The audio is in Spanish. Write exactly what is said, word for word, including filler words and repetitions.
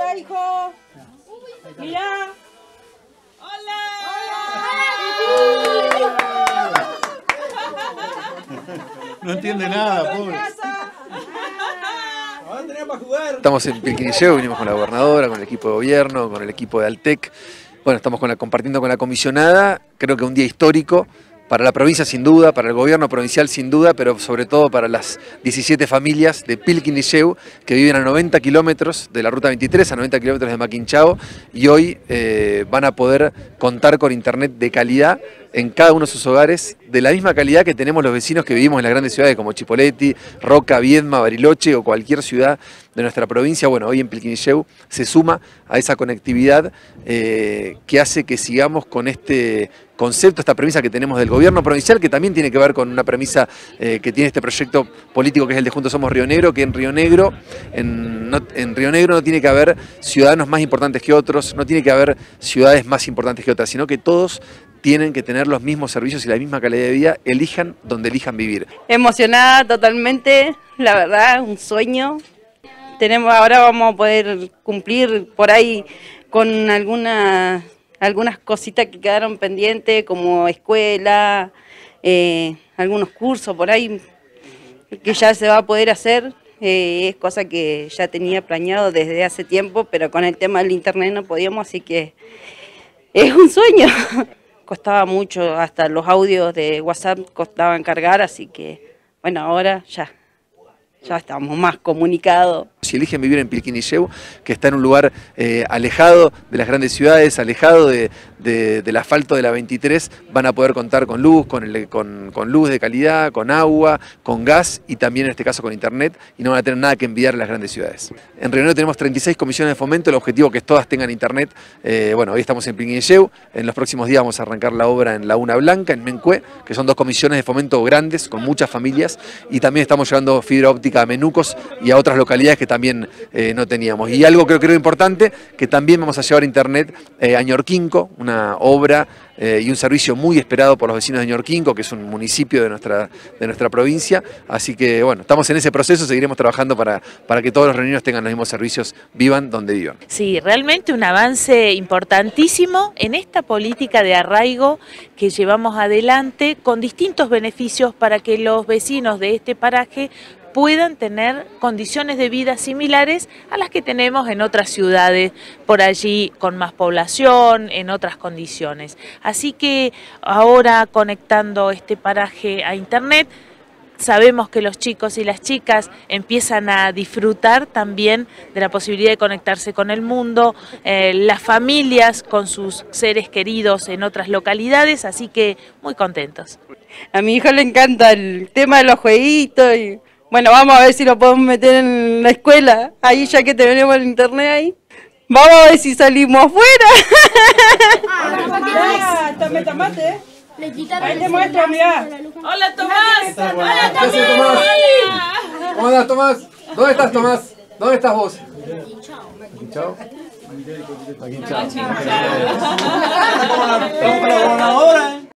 Hola, hijo. Mira. Hola. No entiende nada, pobre. Estamos en Pilquinilleu, vinimos con la gobernadora, con el equipo de gobierno, con el equipo de Altec. Bueno, estamos con la, compartiendo con la comisionada, creo que un día histórico para la provincia sin duda, para el gobierno provincial sin duda, pero sobre todo para las diecisiete familias de Pilquinilleu que viven a noventa kilómetros de la ruta veintitrés, a noventa kilómetros de Maquinchao, y hoy eh, van a poder contar con internet de calidad en cada uno de sus hogares, de la misma calidad que tenemos los vecinos que vivimos en las grandes ciudades como Chipoleti, Roca, Viedma, Bariloche o cualquier ciudad de nuestra provincia. Bueno, hoy en Pilquinilleu se suma a esa conectividad eh, que hace que sigamos con este concepto, esta premisa que tenemos del gobierno provincial, que también tiene que ver con una premisa eh, que tiene este proyecto político que es el de Juntos Somos Río Negro, que en Río Negro, en, no, en Río Negro no tiene que haber ciudadanos más importantes que otros, no tiene que haber ciudades más importantes que otras, sino que todos tienen que tener los mismos servicios y la misma calidad de vida, elijan donde elijan vivir. Emocionada totalmente, la verdad, un sueño. Tenemos, ahora vamos a poder cumplir por ahí con algunas, algunas cositas que quedaron pendientes, como escuela, eh, algunos cursos por ahí que ya se va a poder hacer. Eh, es cosa que ya tenía planeado desde hace tiempo, pero con el tema del internet no podíamos, así que es un sueño. Costaba mucho, hasta los audios de WhatsApp costaban cargar, así que bueno, ahora ya, ya estamos más comunicados. Si eligen vivir en Pilquinilleu, que está en un lugar eh, alejado de las grandes ciudades, alejado de, de, del asfalto de la veintitrés, van a poder contar con luz, con, el, con, con luz de calidad, con agua, con gas y también en este caso con internet, y no van a tener nada que envidiar a las grandes ciudades. En Río Negro tenemos treinta y seis comisiones de fomento, el objetivo es que todas tengan internet. Eh, bueno, hoy estamos en Pilquinilleu, en los próximos días vamos a arrancar la obra en Laguna Blanca, en Mencue, que son dos comisiones de fomento grandes, con muchas familias, y también estamos llevando fibra óptica a Menucos y a otras localidades que también eh, no teníamos. Y algo que creo importante, que también vamos a llevar internet eh, a Ñorquinco, una obra eh, y un servicio muy esperado por los vecinos de Ñorquinco, que es un municipio de nuestra, de nuestra provincia. Así que bueno, estamos en ese proceso, seguiremos trabajando para, para que todos los rioneros tengan los mismos servicios, vivan donde vivan. Sí, realmente un avance importantísimo en esta política de arraigo que llevamos adelante con distintos beneficios para que los vecinos de este paraje puedan tener condiciones de vida similares a las que tenemos en otras ciudades, por allí con más población, en otras condiciones. Así que ahora conectando este paraje a internet, sabemos que los chicos y las chicas empiezan a disfrutar también de la posibilidad de conectarse con el mundo, eh, las familias con sus seres queridos en otras localidades, así que muy contentos. A mi hijo le encanta el tema de los jueguitos y bueno, vamos a ver si lo podemos meter en la escuela, ahí ya que tenemos el internet ahí. Vamos a ver si salimos afuera. Ah, tome tomate, ¿eh? Ahí te muestro, mirá. Hola, Tomás. Hola, Tomás. Tomás. ¿Cómo andas, Tomás? ¿Dónde estás, Tomás? ¿Dónde estás vos? Maquinchao. Maquinchao. Maquinchao. Maquinchao.